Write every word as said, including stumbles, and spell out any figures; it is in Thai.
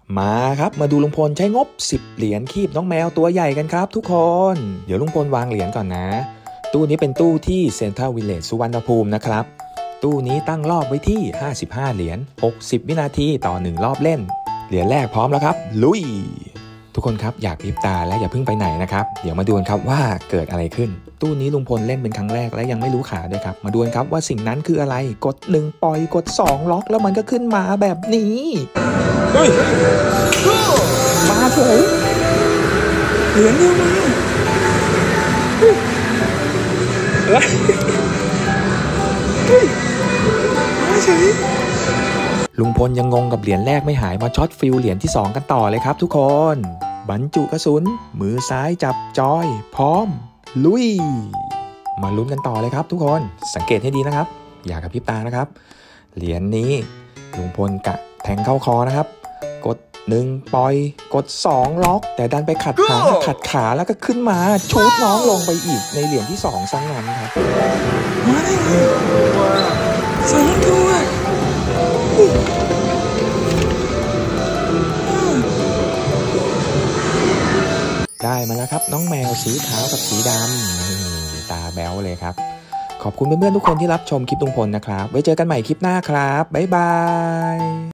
มาครับมาดูลุงพลใช้งบสิบเหรียญคีบน้องแมวตัวใหญ่กันครับทุกคนเดี๋ยวลุงพลวางเหรียญก่อนนะตู้นี้เป็นตู้ที่เซ็นทรัลวิลเลจสุวรรณภูมินะครับตู้นี้ตั้งรอบไว้ที่ห้าสิบห้าเหรียญหกสิบวินาทีต่อหนึ่งรอบเล่นเหรียญแรกพร้อมแล้วครับลุยทุกคนครับอยากพริบตาและอย่าเพิ่งไปไหนนะครับเดี๋ยวมาดูกันครับว่าเกิดอะไรขึ้นตู้นี้ลุงพลเล่นเป็นครั้งแรกและยังไม่รู้ขาด้วยครับมาดูกันครับว่าสิ่งนั้นคืออะไรกดหนึ่งปล่อยกดสองล็อกแล้วมันก็ขึ้นมาแบบนี้เฮ้ยมาเฉยเหรียญเดียวมามาเฉยลุงพลยังงงกับเหรียญแรกไม่หายมาช็อตฟิลเหรียญที่สองกันต่อเลยครับทุกคนบรรจุกระสุนมือซ้ายจับจอยพร้อมลุยมาลุ้นกันต่อเลยครับทุกคนสังเกตให้ดีนะครับอย่ากระพริบตานะครับเหรียญนี้ลุงพลกะแทงเข้าคอนะครับกดหนึ่งปล่อยกดสองล็อกแต่ดันไปขัดขาขัดขาแล้วก็ขึ้นมาชูดน้องลงไปอีกในเหรียญที่สองซะงั้นครับมาได้ไงสองตัวได้มาแล้วครับน้องแมวสีขาวกับสีดำตาแบ๊วเลยครับขอบคุณเพื่อนๆทุกคนที่รับชมคลิปลุงพลนะครับไว้เจอกันใหม่คลิปหน้าครับบ๊ายบาย